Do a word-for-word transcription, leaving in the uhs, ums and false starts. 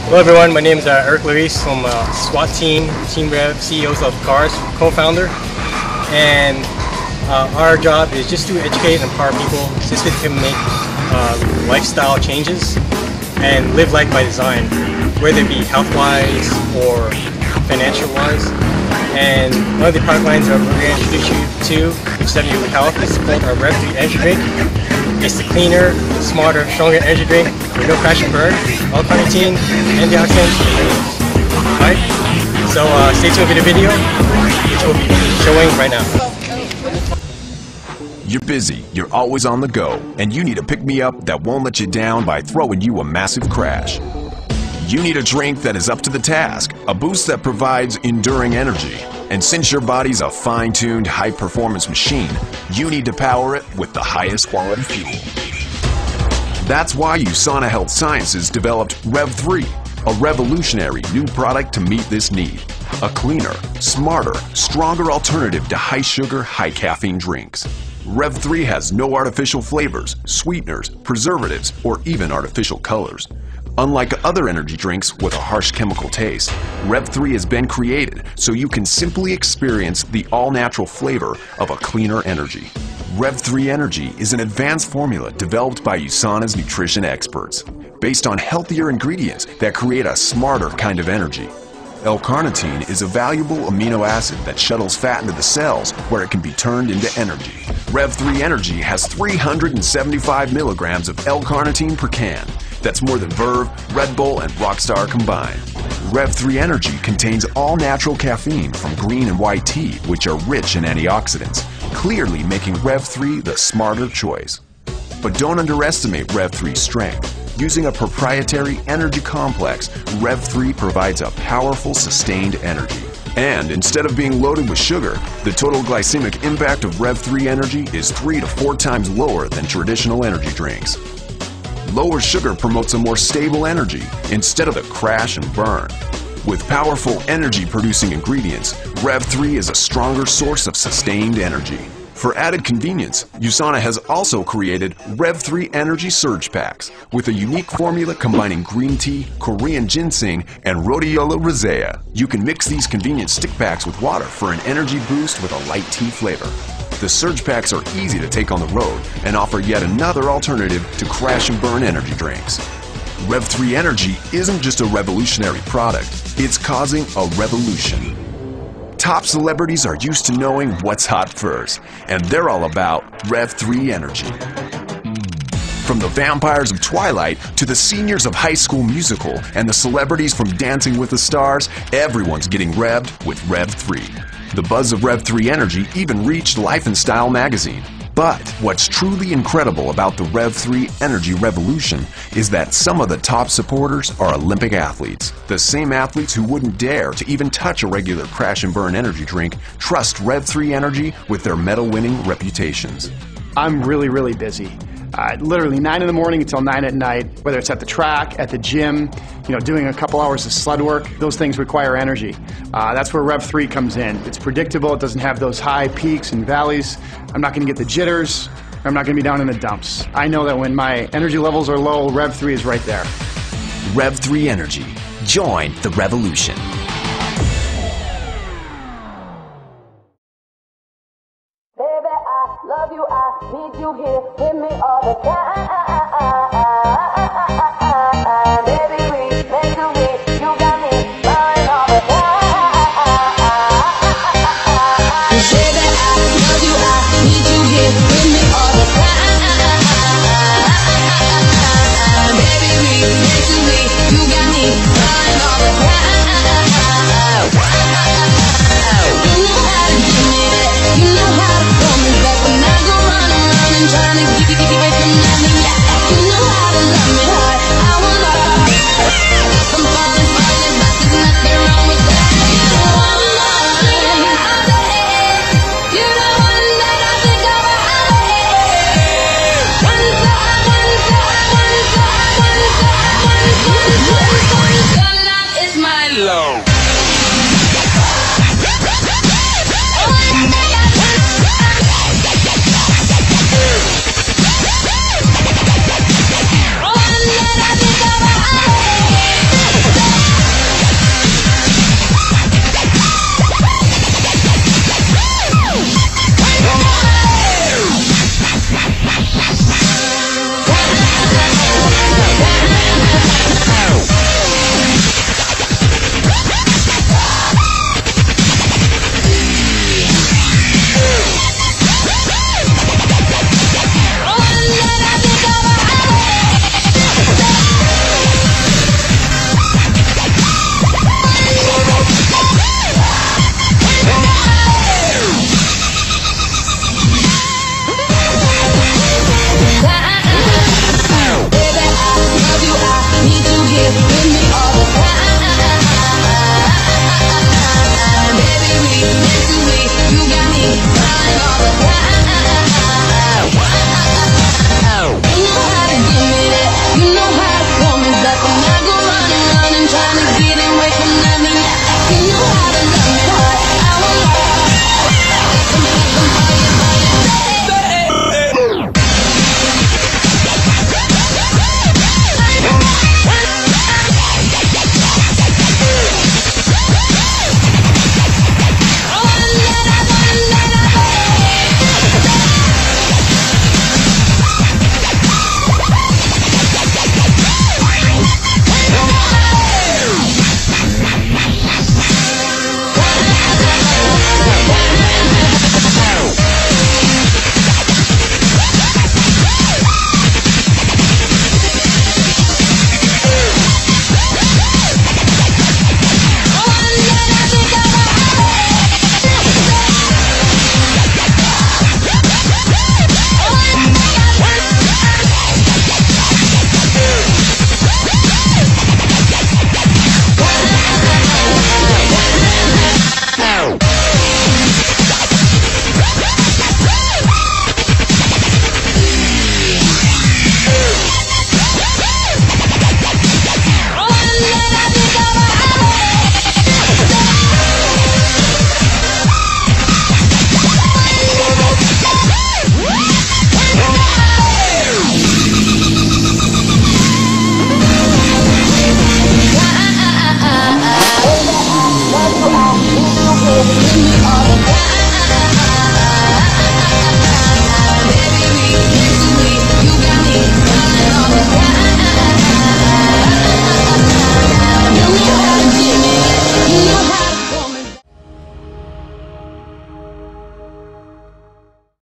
Hello everyone, my name is uh, Eric Luis from uh, SWAT Team, Team Rev, C E Os of Cars, co-founder. And uh, our job is just to educate and empower people so they can make uh, lifestyle changes and live life by design, whether it be health-wise or financial-wise. And one of the product lines that we're going to introduce you to, which is with health, is called our Rev three Energy Drink. It's the cleaner, smarter, stronger energy drink with no crash and burn, L-carnitine, antioxidants, and minerals. Alright? So uh, stay tuned for the video, which we'll be showing right now. You're busy, you're always on the go, and you need a pick-me-up that won't let you down by throwing you a massive crash. You need a drink that is up to the task, a boost that provides enduring energy. And since your body's a fine-tuned, high-performance machine, you need to power it with the highest quality fuel. That's why USANA Health Sciences developed Rev three, a revolutionary new product to meet this need. A cleaner, smarter, stronger alternative to high-sugar, high-caffeine drinks. Rev three has no artificial flavors, sweeteners, preservatives, or even artificial colors. Unlike other energy drinks with a harsh chemical taste, Rev three has been created so you can simply experience the all-natural flavor of a cleaner energy. Rev three Energy is an advanced formula developed by USANA's nutrition experts, based on healthier ingredients that create a smarter kind of energy. L-carnitine is a valuable amino acid that shuttles fat into the cells where it can be turned into energy. Rev three Energy has three hundred seventy-five milligrams of L-carnitine per can. That's more than Verve, Red Bull, and Rockstar combined. Rev three Energy contains all-natural caffeine from green and white tea, which are rich in antioxidants, clearly making Rev three the smarter choice. But don't underestimate Rev three's strength. Using a proprietary energy complex, Rev three provides a powerful, sustained energy. And instead of being loaded with sugar, the total glycemic impact of Rev three Energy is three to four times lower than traditional energy drinks. Lower sugar promotes a more stable energy instead of the crash and burn. With powerful energy-producing ingredients, Rev three is a stronger source of sustained energy. For added convenience, USANA has also created Rev three Energy Surge Packs with a unique formula combining green tea, Korean ginseng, and rhodiola rosea. You can mix these convenient stick packs with water for an energy boost with a light tea flavor. The Surge Packs are easy to take on the road and offer yet another alternative to crash and burn energy drinks. Rev three Energy isn't just a revolutionary product, it's causing a revolution. Top celebrities are used to knowing what's hot first, and they're all about Rev three Energy. From the vampires of Twilight to the seniors of High School Musical and the celebrities from Dancing with the Stars, everyone's getting revved with Rev three. The buzz of Rev three Energy even reached Life and Style magazine. But what's truly incredible about the Rev three Energy revolution is that some of the top supporters are Olympic athletes. The same athletes who wouldn't dare to even touch a regular crash and burn energy drink trust Rev three Energy with their medal-winning reputations. I'm really, really busy. Uh, literally nine in the morning until nine at night, whether it's at the track, at the gym, you know, doing a couple hours of sled work, those things require energy. Uh, that's where Rev three comes in. It's predictable, it doesn't have those high peaks and valleys. I'm not gonna get the jitters, I'm not gonna be down in the dumps. I know that when my energy levels are low, Rev three is right there. Rev three Energy. Join the revolution. Love you, I need you here with me all the time. Baby, we make the way, you got me flying all the time. You say that I love you, I need you here with me all the time. Baby, we make the way, you got me flying all the time. You know how to give me that, you know how to pull me back when I go running, running, trying to get away from nothing. You know how to love me.